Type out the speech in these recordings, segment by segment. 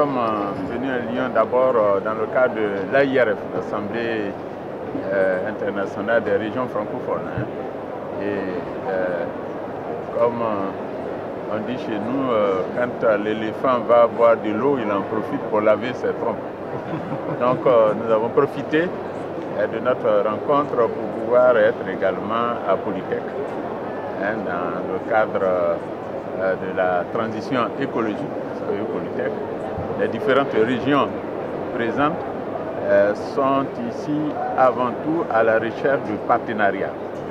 sommes venus à Lyon d'abord dans le cadre de l'AIRF, l'Assemblée internationale des régions francophones. Comme on dit chez nous, quand l'éléphant va boire de l'eau, il en profite pour laver ses trompes. Donc nous avons profité de notre rencontre pour pouvoir être également à Polytech, dans le cadre de la transition écologique. Polytech. Les différentes régions présentes sont ici avant tout à la recherche du partenariat.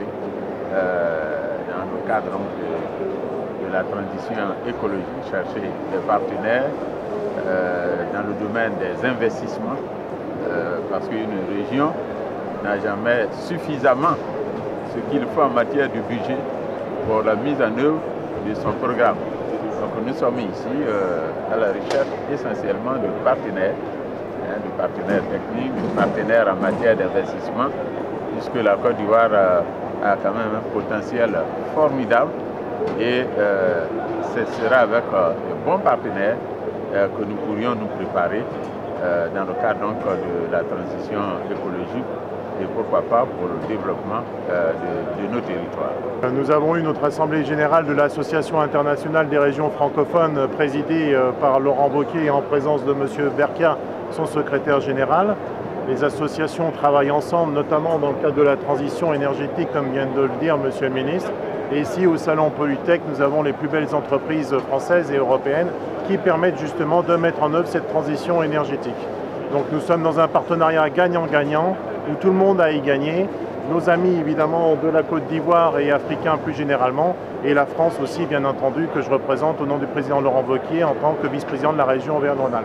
Dans le cadre de la transition écologique, chercher des partenaires dans le domaine des investissements, parce qu'une région n'a jamais suffisamment ce qu'il faut en matière de budget pour la mise en œuvre de son programme. Donc nous sommes ici à la recherche essentiellement de partenaires techniques, de partenaires en matière d'investissement, puisque la Côte d'Ivoire a quand même un potentiel formidable et ce sera avec de bons partenaires que nous pourrions nous préparer dans le cadre donc, de la transition écologique et pourquoi pas pour le développement de nos territoires. Nous avons eu notre Assemblée générale de l'Association internationale des régions francophones présidée par Laurent Wauquiez en présence de M. Berkia, son secrétaire général. Les associations travaillent ensemble, notamment dans le cadre de la transition énergétique, comme vient de le dire M. le ministre. Et ici, au Salon Polytech, nous avons les plus belles entreprises françaises et européennes qui permettent justement de mettre en œuvre cette transition énergétique. Donc nous sommes dans un partenariat gagnant-gagnant, où tout le monde a y gagné. Nos amis évidemment de la Côte d'Ivoire et africains plus généralement, et la France aussi bien entendu, que je représente au nom du président Laurent Wauquiez en tant que vice-président de la région Auvergne-Rhône-Alpes.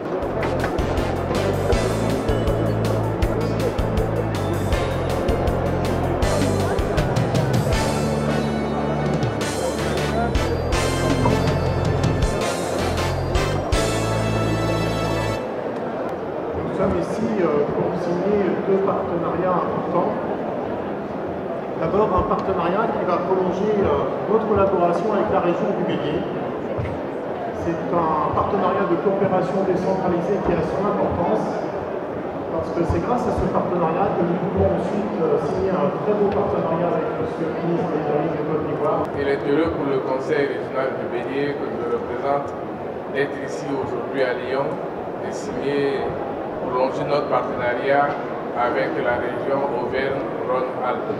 Nous sommes ici pour signer deux partenariats importants. D'abord, un partenariat qui va prolonger notre collaboration avec la région du Bélier. C'est un partenariat de coopération décentralisée qui a son importance, parce que c'est grâce à ce partenariat que nous pouvons ensuite signer un très beau partenariat avec M. le ministre des Services de Côte d'Ivoire. Il est heureux pour le Conseil régional du Bélier que je représente d'être ici aujourd'hui à Lyon et signer, prolonger notre partenariat avec la région Auvergne-Rhône-Alpes.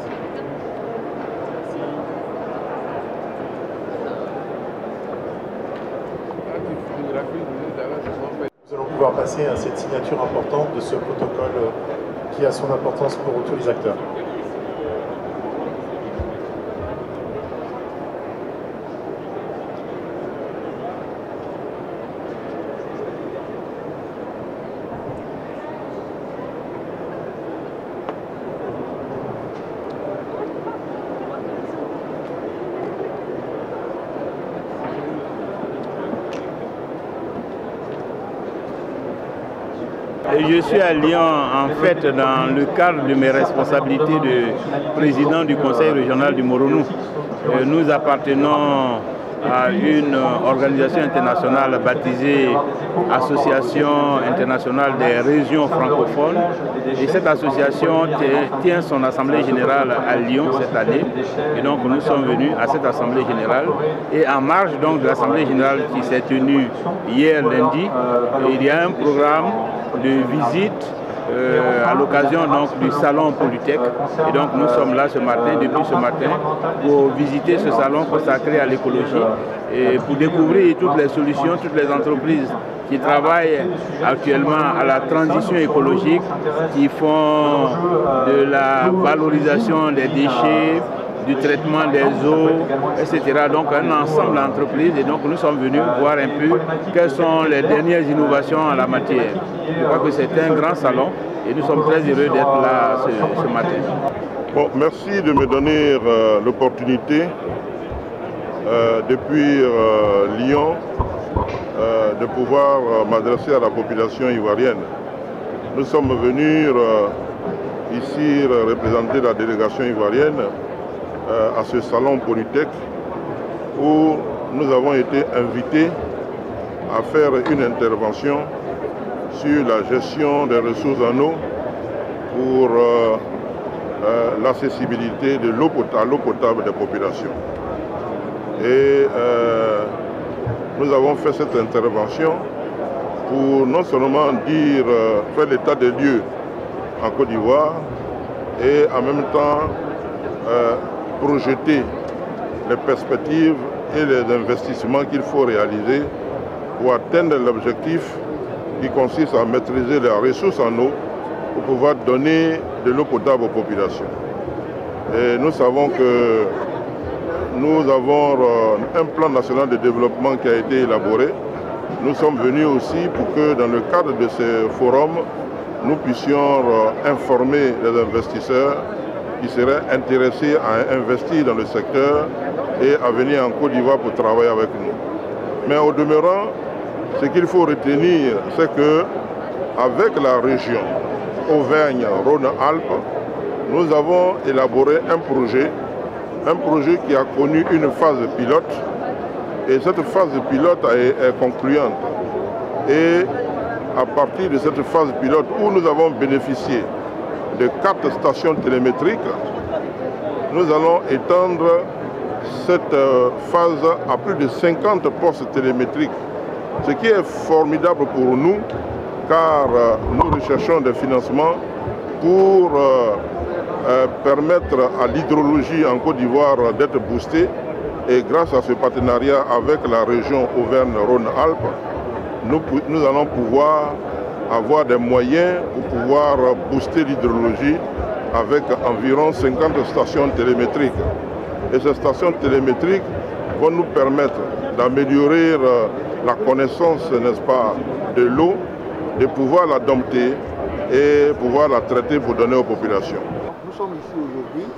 Nous allons pouvoir passer à cette signature importante de ce protocole qui a son importance pour tous les acteurs. Je suis à Lyon en fait dans le cadre de mes responsabilités de président du Conseil régional du Moronou. Nous appartenons à une organisation internationale baptisée Association internationale des régions francophones. Et cette association tient son assemblée générale à Lyon cette année. Et donc nous sommes venus à cette assemblée générale. Et en marge donc de l'assemblée générale qui s'est tenue hier lundi, il y a un programme de visite à l'occasion du salon Polytech. Et donc nous sommes là ce matin, depuis ce matin, pour visiter ce salon consacré à l'écologie et pour découvrir toutes les solutions, toutes les entreprises qui travaillent actuellement à la transition écologique, qui font de la valorisation des déchets, du traitement des eaux, etc. Donc un ensemble d'entreprises, et donc nous sommes venus voir un peu quelles sont les dernières innovations en la matière. Je crois que c'est un grand salon et nous sommes très heureux d'être là ce matin. Bon, merci de me donner l'opportunité depuis Lyon de pouvoir m'adresser à la population ivoirienne. Nous sommes venus ici représenter la délégation ivoirienne à ce salon Polytech où nous avons été invités à faire une intervention sur la gestion des ressources en eau pour l'accessibilité de l'eau potable des populations. Et nous avons fait cette intervention pour non seulement faire l'état des lieux en Côte d'Ivoire et en même temps projeter les perspectives et les investissements qu'il faut réaliser pour atteindre l'objectif qui consiste à maîtriser les ressources en eau pour pouvoir donner de l'eau potable aux populations. Et nous savons que nous avons un plan national de développement qui a été élaboré. Nous sommes venus aussi pour que dans le cadre de ce forum, nous puissions informer les investisseurs qui seraient intéressés à investir dans le secteur et à venir en Côte d'Ivoire pour travailler avec nous. Mais au demeurant, ce qu'il faut retenir, c'est que avec la région Auvergne-Rhône-Alpes, nous avons élaboré un projet qui a connu une phase pilote, et cette phase pilote est concluante. Et à partir de cette phase pilote où nous avons bénéficié de 4 stations télémétriques, nous allons étendre cette phase à plus de 50 postes télémétriques, ce qui est formidable pour nous, car nous recherchons des financements pour permettre à l'hydrologie en Côte d'Ivoire d'être boostée. Et grâce à ce partenariat avec la région Auvergne-Rhône-Alpes, nous allons pouvoir avoir des moyens pour pouvoir booster l'hydrologie avec environ 50 stations télémétriques. Et ces stations télémétriques vont nous permettre d'améliorer la connaissance, n'est-ce pas, de l'eau, de pouvoir la dompter et pouvoir la traiter pour donner aux populations. Nous sommes ici aujourd'hui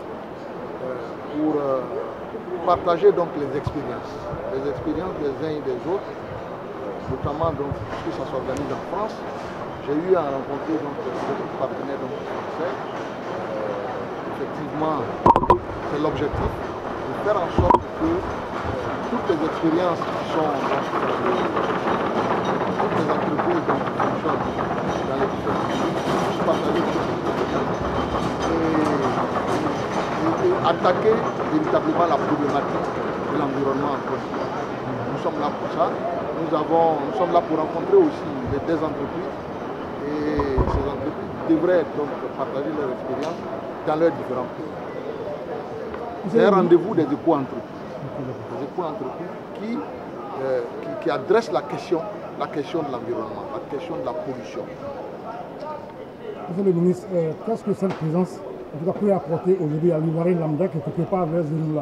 pour partager donc les expériences des uns et des autres, notamment donc, puisque ça s'organise en France. J'ai eu à rencontrer donc d'autres partenaires donc, français. Effectivement, c'est l'objectif de faire en sorte que toutes les expériences qui sont dans toutes les entreprises donc, qui fonctionnent dans les différents pays puissent partager toutes les expériences et attaquer véritablement la problématique de l'environnement en Côte d'Ivoire. Nous sommes là pour ça. Nous sommes là pour rencontrer aussi des entreprises. Et ces entreprises devraient donc partager leur expérience dans leurs différents pays. C'est un rendez-vous des éco-entreprises. Des éco-entreprises qui adressent la question de l'environnement, la question de la pollution. Monsieur le ministre, qu'est-ce que cette présence peut apporter aujourd'hui à l'Ivoirien lambda qui est quelque part vers là?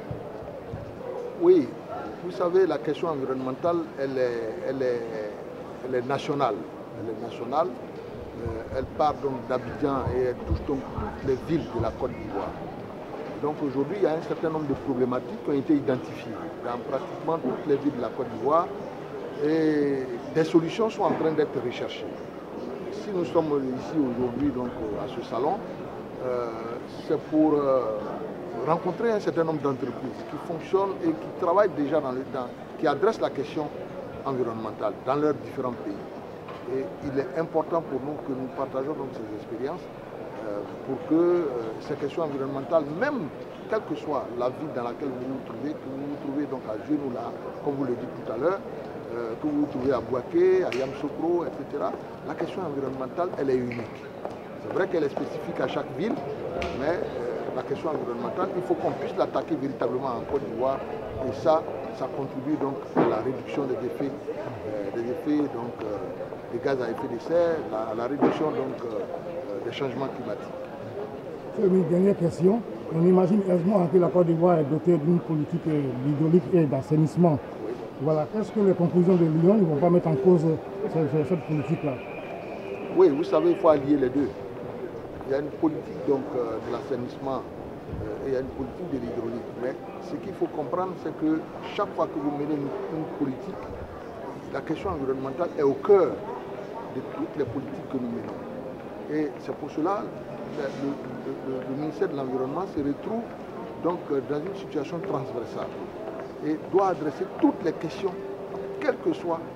Oui, vous savez, la question environnementale, elle est nationale. Elle est nationale. Elle part donc d'Abidjan et elle touche donc toutes les villes de la Côte d'Ivoire. Donc aujourd'hui, il y a un certain nombre de problématiques qui ont été identifiées dans pratiquement toutes les villes de la Côte d'Ivoire et des solutions sont en train d'être recherchées. Si nous sommes ici aujourd'hui donc à ce salon, c'est pour rencontrer un certain nombre d'entreprises qui fonctionnent et qui travaillent déjà qui adressent la question environnementale dans leurs différents pays. Et il est important pour nous que nous partageons donc ces expériences pour que ces questions environnementales, même quelle que soit la ville dans laquelle vous vous trouvez, que vous vous trouvez donc à Genoula, comme vous le dites tout à l'heure, que vous vous trouvez à Bouaké, à Yamoussoukro, etc. La question environnementale, elle est unique. C'est vrai qu'elle est spécifique à chaque ville, mais la question environnementale, il faut qu'on puisse l'attaquer véritablement en Côte d'Ivoire. Et ça contribue donc à la réduction des effets donc, des gaz à effet de serre, à la réduction donc, des changements climatiques. Une dernière question. On imagine aisément que la Côte d'Ivoire est dotée d'une politique hydraulique et d'assainissement. Oui. Voilà. Est-ce que les conclusions de Lyon ne vont pas mettre en cause cette politique-là? Oui, vous savez, il faut allier les deux. Il y a une politique donc, de l'assainissement et il y a une politique de l'hydraulique. Mais ce qu'il faut comprendre, c'est que chaque fois que vous menez une politique, la question environnementale est au cœur de toutes les politiques que nous menons. Et c'est pour cela que le ministère de l'Environnement se retrouve donc dans une situation transversale et doit adresser toutes les questions, quelle que soit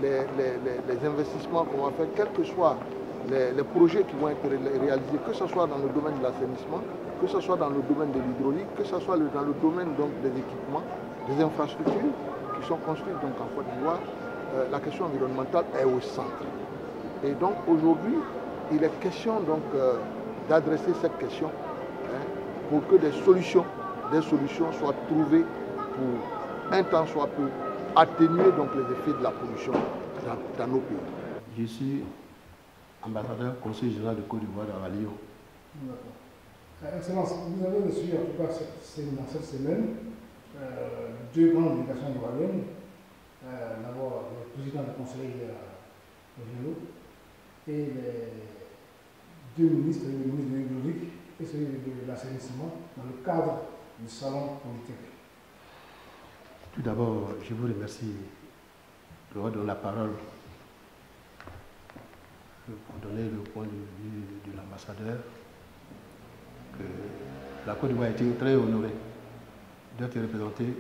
les investissements qu'on va faire, quels que soient les projets qui vont être réalisés, que ce soit dans le domaine de l'assainissement, que ce soit dans le domaine de l'hydraulique, que ce soit dans le domaine donc, des équipements, des infrastructures qui sont construites donc, en Côte d'Ivoire, la question environnementale est au centre. Et donc aujourd'hui, il est question donc d'adresser cette question pour que des solutions soient trouvées pour un temps soit peu atténuer donc les effets de la pollution dans nos pays. Je suis ambassadeur conseiller général de Côte d'Ivoire à Lyon. Excellence, vous avez reçu en tout cas dans cette semaine deux grandes délégations ivoiriennes. D'abord le président du conseil régional et les deux ministres, le ministre de l'hydraulique et celui de l'assainissement dans le cadre du salon politique. Tout d'abord, je vous remercie de me donner la parole pour donner le point de vue de l'ambassadeur. La Côte d'Ivoire a été très honorée d'être représentée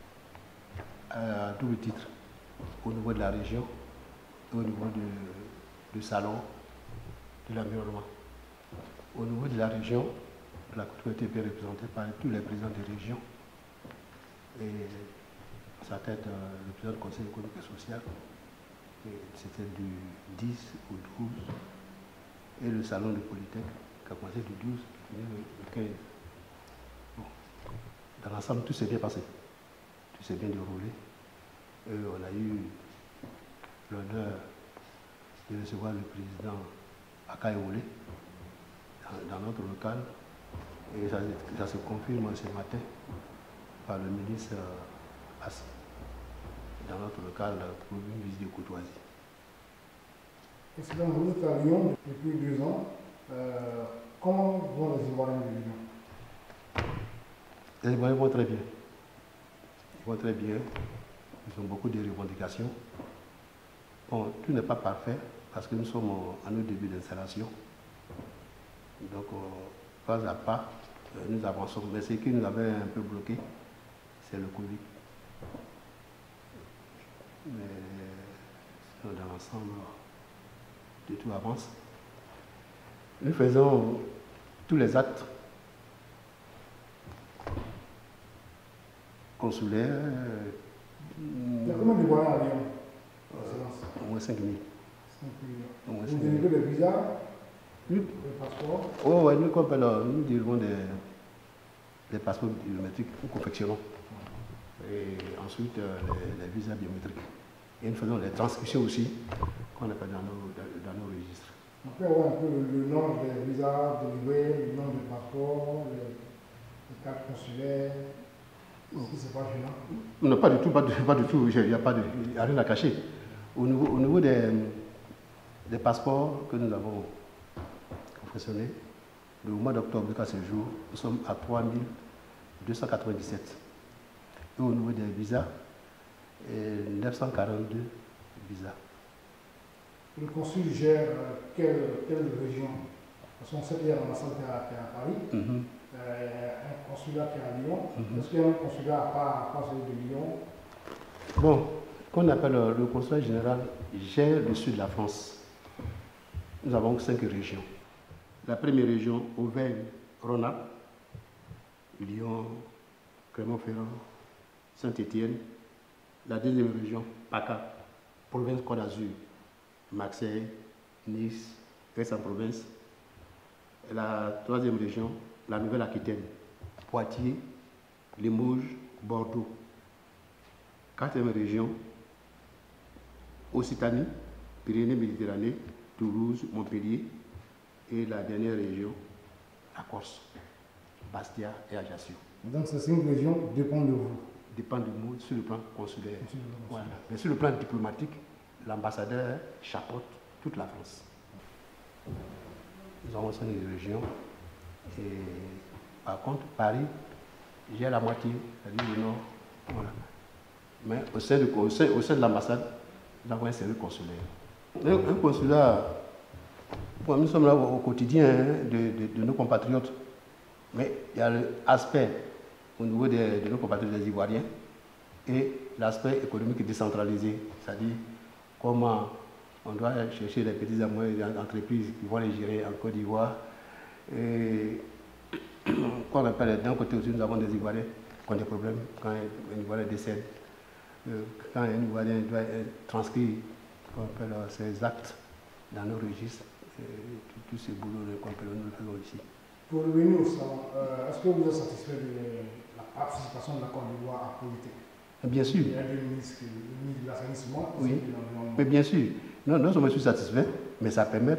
à double titre au niveau de la région et au niveau du salon de l'environnement. Au niveau de la région, la Côte d'Ivoire a été bien représentée par tous les présidents des régions et à sa tête le président du Conseil économique et social, c'était du 10 au 12, et le salon de Polytech qui a commencé du 12 au 15. Bon. Dans l'ensemble, tout s'est bien passé, tout s'est bien déroulé. Et on a eu l'honneur de recevoir le président Akaïwole dans notre local, et ça se confirme ce matin par le ministre Assi dans notre local pour une visite de courtoisie. Excellent, vous êtes à Lyon depuis 2 ans. Comment vont les Ivoiriens de Lyon? Les Ivoiriens vont très bien. Ils vont très bien. Ils ont beaucoup de revendications. Bon, tout n'est pas parfait parce que nous sommes à nos débuts d'installation. Donc, pas à pas, nous avançons. Mais ce qui nous avait un peu bloqué, c'est le Covid. Mais dans l'ensemble, tout avance. Nous faisons tous les actes consulaires. Il y a combien d'Ivoiriens à Lyon? Au moins 5 000. Vous délivrez des visas, des passeports? Oh, oui, nous délivrons des passeports biométriques, nous confectionnons. Et ensuite, les visas biométriques. Et nous faisons des transcriptions aussi, qu'on appelle dans nos registres. On peut avoir un peu le nombre des visas délivrés, le nombre de passeports, les cartes consulaires, ce qui se passe gênant? Non, pas du tout, il n'y a rien à cacher. Au niveau des passeports que nous avons confectionnés, le mois d'octobre jusqu'à ce jour, nous sommes à 3297. Et au niveau des visas, 942 visas. Le consul gère quelle région? Parce qu'on sait qu'il y a l'ambassade qui est à Paris, un consulat qui est à Lyon. Est-ce qu'il y a un consulat à part celui de Lyon? Bon, qu'on appelle le consulat général gère le sud de la France. Nous avons 5 régions. La première région, Auvergne-Rhône-Alpes, Lyon, Clermont-Ferrand, Saint-Étienne. La deuxième région, PACA, province Côte d'Azur, Marseille, Nice, Aix-en-Provence. La troisième région, la Nouvelle-Aquitaine, Poitiers, Limoges, Bordeaux. Quatrième région, Occitanie, Pyrénées-Méditerranée, Toulouse, Montpellier. Et la dernière région, la Corse, Bastia et Ajaccio. Donc ces 5 régions dépendent de vous? Dépend de nous sur le plan consulaire. Voilà. Mais sur le plan diplomatique, l'ambassadeur chapeaute toute la France. Nous avons 5 régions. Et par contre, Paris, j'ai la moitié, c'est-à-dire le nord. Voilà. Mais au sein de l'ambassade, nous avons un service consulaire. Un consulat, nous sommes là au quotidien de nos compatriotes. Mais il y a l'aspect au niveau de nos compatriotes des Ivoiriens et l'aspect économique décentralisé, c'est-à-dire comment on doit chercher les petites et moyennes entreprises qui vont les gérer en Côte d'Ivoire. Et qu'on appelle d'un côté aussi, nous avons des Ivoiriens qui ont des problèmes quand un Ivoirien décède. Quand un Ivoirien doit transcrire ses actes dans nos registres, tout ce boulot qu'on peut nous le faisons ici. Pour revenir au salon, est-ce que vous êtes satisfait de la participation de la Côte d'Ivoire à politique? Bien sûr. Il y a le ministre de l'assainissement. Oui, mais bien sûr. Non seulement je suis satisfait, mais ça permet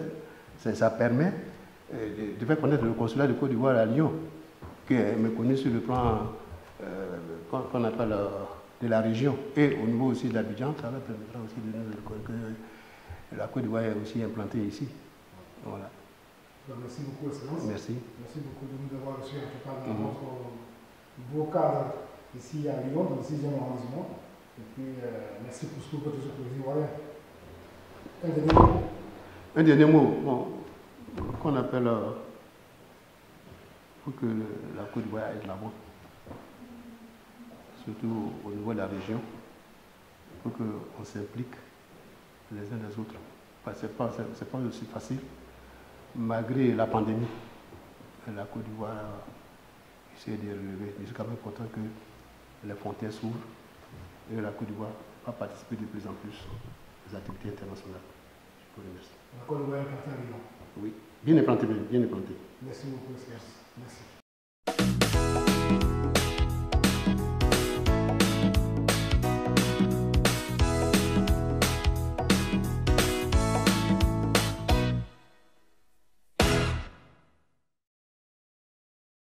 de faire connaître le consulat de Côte d'Ivoire à Lyon, qui est méconnu sur le plan qu'on appelle de la région, et au niveau aussi d'Abidjan. Ça va permettre aussi de nous que la Côte d'Ivoire est aussi implantée ici. Voilà. Merci beaucoup, Excellence. Merci. Merci beaucoup de nous avoir reçus en tout cas dans notre beau cadre ici à Lyon, dans le 6e arrondissement. Et puis, merci pour ce que vous faites pour les Ivoiriens. Un dernier mot. Un dernier mot, bon, qu'on appelle pour que la Côte d'Ivoire aille de l'avant, surtout au niveau de la région, pour qu'on s'implique les uns les autres. Ce n'est pas aussi facile. Malgré la pandémie, la Côte d'Ivoire essaie de relever. Je suis quand même content que les frontières s'ouvrent et la Côte d'Ivoire va participer de plus en plus aux activités internationales. Je vous remercie. La Côte d'Ivoire est implantée à Lyon. Oui, bien implanté, bien implanté. Merci beaucoup, Merci.